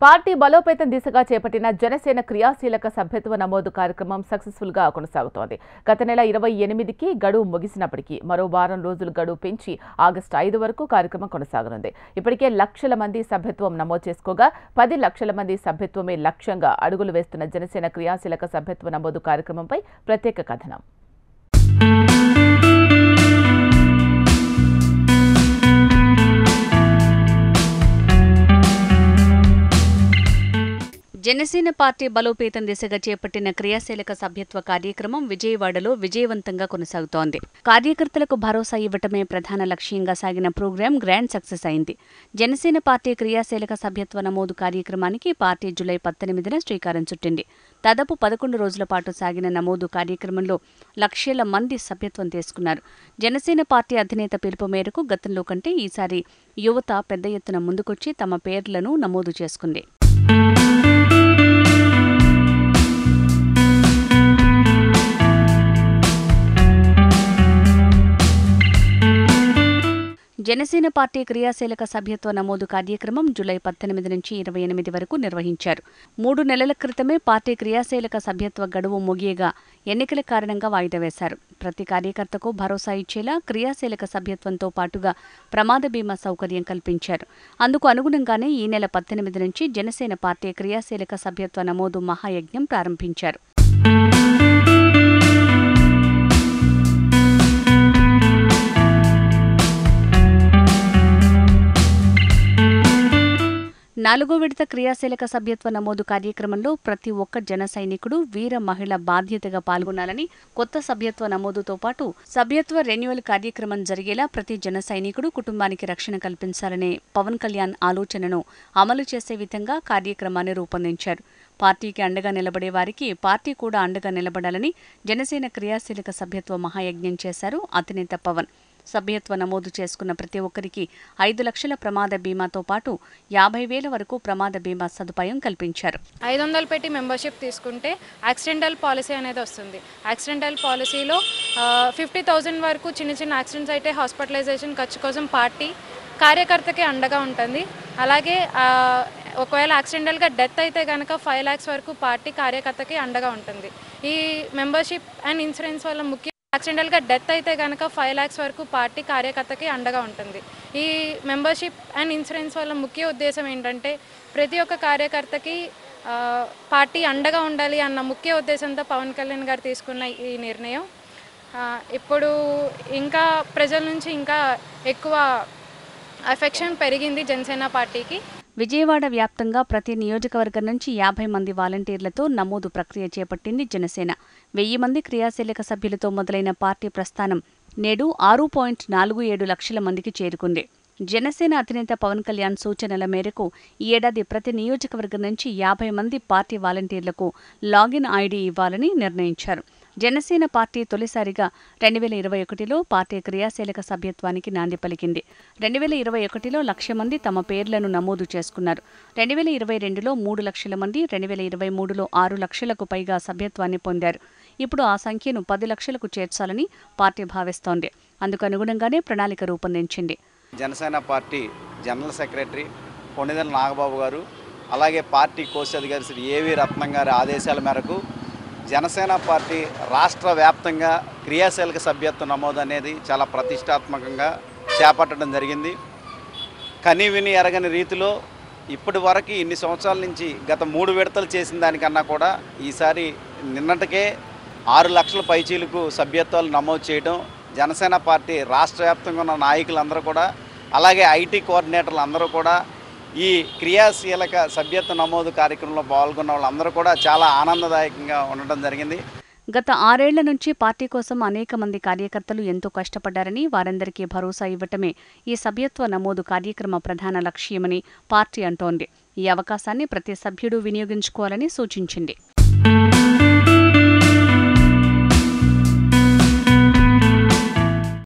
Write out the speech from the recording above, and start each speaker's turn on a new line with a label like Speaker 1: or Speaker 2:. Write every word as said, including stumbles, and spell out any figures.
Speaker 1: Party బలోపేతం దిశగా చేపట్టిన జనసేన క్రియాశీలక సభ్యత్వ నమోదు కార్యక్రమం సక్సెస్ఫుల్ గా కొనసాగుతోంది. గత నెల ఇరవై ఎనిమిదికి గడువు ముగిసినప్పటికీ మరో వారం రోజులు గడువు పెంచి ఆగస్టు ఐదు వరకు కార్యక్రమం కొనసాగనుంది. ఇప్పటికే లక్షల మంది సభ్యత్వం నమోదు చేసుకోగా పది లక్షల మంది సభ్యత్వమే లక్ష్యంగా అడుగులు వేస్తున్న జనసేన క్రియాశీలక సభ్యత్వ నమోదు కార్యక్రమంపై ప్రత్యేక కథనం.
Speaker 2: జనసేన పార్టీ బలోపేతం దిశగా చేపట్టిన క్రియాశీలక సభ్యత్వ కార్యక్రమం విజయవాడలో విజయవంతంగా కొనసాగుతోంది. కార్యకర్తలకు భరోసా ఇవ్వటమే ప్రధాన లక్ష్యంగా సాగిన ప్రోగ్రాం గ్రాండ్ సక్సెస్ అయింది. జనసేన పార్టీ క్రియాశీలక సభ్యత్వ నమోదు కార్యక్రమానికి పార్టీ జూలై పద్దెనిమిదిన శ్రీకారం చుట్టింది. దాదాపు పదకొండు రోజుల పాటు సాగిన నమోదు కార్యక్రమంలో లక్షల మంది సభ్యత్వం తీసుకున్నారు. జనసేన పార్టీ అధినేత పిలుపు మేరకు గతంలో కంటే ఈసారి యువత పెద్ద ఎత్తున ముందుకొచ్చి తమ పేర్లను నమోదు చేసుకుంది. జనసేన పార్టీ క్రియాశీలక సభ్యత్వ నమోదు కార్యక్రమం జూలై పద్దెనిమిది నుంచి ఇరవై ఎనిమిది వరకు నిర్వహించారు. మూడు నెలల క్రితమే పార్టీ క్రియాశీలక సభ్యత్వ గడువు ముగియగా ఎన్నికల కారణంగా వాయిదా వేశారు. ప్రతి కార్యకర్తకు భరోసా ఇచ్చేలా క్రియాశీలక సభ్యత్వంతో పాటుగా ప్రమాద బీమా సౌకర్యం కల్పించారు. అందుకు అనుగుణంగానే ఈ నెల పద్దెనిమిది నుంచి జనసేన పార్టీ క్రియాశీలక సభ్యత్వ నమోదు మహాయజ్ఞం ప్రారంభించారు. నాలుగో విడత క్రియాశీలక సభ్యత్వ నమోదు కార్యక్రమంలో ప్రతి ఒక్క జన సైనికుడు వీర మహిళ బాధ్యతగా పాల్గొనాలని, కొత్త సభ్యత్వ నమోదుతో పాటు సభ్యత్వ రెన్యువల్ కార్యక్రమం జరిగేలా ప్రతి జన సైనికుడు కుటుంబానికి రక్షణ కల్పించాలనే పవన్ కళ్యాణ్ ఆలోచనను అమలు చేసే విధంగా కార్యక్రమాన్ని రూపొందించారు. పార్టీకి అండగా నిలబడే వారికి పార్టీ కూడా అండగా నిలబడాలని జనసేన క్రియాశీలక సభ్యత్వ మహాయజ్ఞం చేశారు అధినేత పవన్. సభ్యత్వ నమోదు చేసుకున్న ప్రతి ఒక్కరికి ఐదు లక్షల ప్రమాద బీమాతో పాటు యాభై వేల వరకు ప్రమాద బీమా సదుపాయం కల్పించారు.
Speaker 3: ఐదు వందలు పెట్టి మెంబర్షిప్ తీసుకుంటే యాక్సిడెంటల్ పాలసీ అనేది వస్తుంది. యాక్సిడెంటల్ పాలసీలో ఫిఫ్టీ థౌజండ్ వరకు చిన్న చిన్న యాక్సిడెంట్స్ అయితే హాస్పిటలైజేషన్ ఖర్చు కోసం పార్టీ కార్యకర్తకి అండగా ఉంటుంది. అలాగే ఒకవేళ యాక్సిడెంటల్గా డెత్ అయితే కనుక ఫైవ్ ల్యాక్స్ వరకు పార్టీ కార్యకర్తకి అండగా ఉంటుంది. ఈ మెంబర్షిప్ అండ్ ఇన్సూరెన్స్ వల్ల ముఖ్య యాక్సిడెంటల్గా డెత్ అయితే కనుక ఫైవ్ ల్యాక్స్ వరకు పార్టీ కార్యకర్తకి అండగా ఉంటుంది. ఈ మెంబర్షిప్ అండ్ ఇన్సూరెన్స్ వల్ల ముఖ్య ఉద్దేశం ఏంటంటే ప్రతి ఒక్క కార్యకర్తకి పార్టీ అండగా ఉండాలి అన్న ముఖ్య ఉద్దేశంతో పవన్ కళ్యాణ్ గారు తీసుకున్న ఈ నిర్ణయం ఇప్పుడు ఇంకా ప్రజల నుంచి ఇంకా ఎక్కువ అఫెక్షన్ పెరిగింది జనసేన పార్టీకి.
Speaker 2: విజయవాడ వ్యాప్తంగా ప్రతి నియోజకవర్గం నుంచి యాభై మంది వాలంటీర్లతో నమోదు ప్రక్రియ చేపట్టింది జనసేన. వెయ్యి మంది క్రియాశీలక సభ్యులతో మొదలైన పార్టీ ప్రస్థానం నేడు ఆరు పాయింట్ నాలుగు ఏడు లక్షల మందికి చేరుకుంది. జనసేన అధినేత పవన్ కళ్యాణ్ సూచనల మేరకు ఈ ఏడాది ప్రతి నియోజకవర్గం నుంచి యాభై మంది పార్టీ వాలంటీర్లకు లాగిన్ ఐడి ఇవ్వాలని నిర్ణయించారు. జనసేన పార్టీ తొలిసారిగా రెండు వేల ఇరవై ఒకటిలో పార్టీ క్రియాశీలక సభ్యత్వానికి నాంది పలికింది. రెండు వేల ఇరవై ఒకటిలో లక్ష మంది తమ పేర్లను నమోదు చేసుకున్నారు. రెండు వేల ఇరవై రెండులో మూడు లక్షల మంది, రెండు వేల ఇరవై మూడులో ఆరు లక్షలకు పైగా సభ్యత్వాన్ని పొందారు. ఇప్పుడు ఆ సంఖ్యను పది లక్షలకు చేర్చాలని పార్టీ భావిస్తోంది. అందుకు అనుగుణంగానే ప్రణాళిక రూపొందించింది.
Speaker 4: Janasena party general secretary Konidela Nagababu గారు, అలాగే పార్టీ కోశాధికారి శ్రీ ఏవి రత్నం గారి ఆదేశాల మేరకు జనసేన పార్టీ రాష్ట్ర వ్యాప్తంగా క్రియాశీలక సభ్యత్వ నమోదు అనేది చాలా ప్రతిష్టాత్మకంగా చేపట్టడం జరిగింది. కని విని ఎరగని రీతిలో ఇప్పటి వరకు ఇన్ని సంవత్సరాల నుంచి గత మూడు విడతలు చేసిన దానికన్నా కూడా ఈసారి నిన్నటికే ఆరు లక్షల పైచీలకు సభ్యత్వాలు నమోదు చేయడం, జనసేన పార్టీ రాష్ట్ర వ్యాప్తంగా ఉన్న నాయకులందరూ కూడా, అలాగే ఐటీ కోఆర్డినేటర్లు అందరూ కూడా ఈ క్రియాశీలక సభ్యత్వ నమోదు కార్యక్రమంలో పాల్గొన్న వాళ్ళందరూ కూడా చాలా ఆనందదాయకంగా ఉండటం జరిగింది.
Speaker 2: గత ఆరేళ్ల నుంచి పార్టీ కోసం అనేక మంది కార్యకర్తలు ఎంతో కష్టపడ్డారని, వారందరికీ భరోసా ఇవ్వటమే ఈ సభ్యత్వ నమోదు కార్యక్రమ ప్రధాన లక్ష్యమని పార్టీ అంటోంది. ఈ అవకాశాన్ని ప్రతి సభ్యుడు వినియోగించుకోవాలని సూచించింది.